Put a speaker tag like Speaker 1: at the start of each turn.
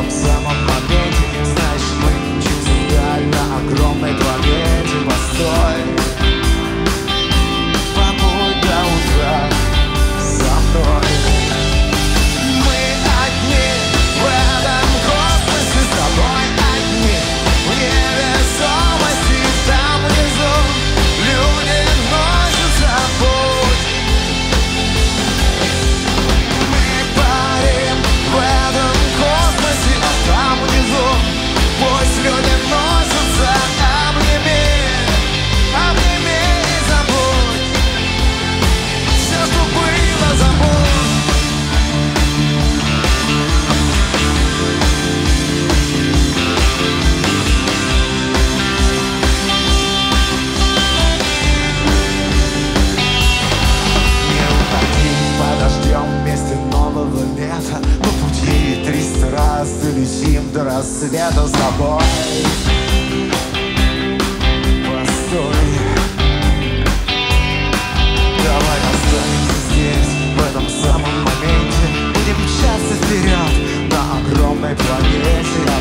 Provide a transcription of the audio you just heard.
Speaker 1: этом самом моменте. Знаешь, мы мчимся вдаль на огромной планете. Постой, побудь до утра со мной. Мы одни в этом космосе, с тобой одни в невесомости. Там внизу люди носятся в путь. Мы парим в этом космосе, а там внизу пусть люди носятся. Обними и забудь все, что было, забудь. Не уходи, подождем вместе нового лета. По пути 300 раз долетим до рассвета с тобой. Постой, давай останемся здесь, в этом самом моменте. Будем мчаться вперед на огромной планете.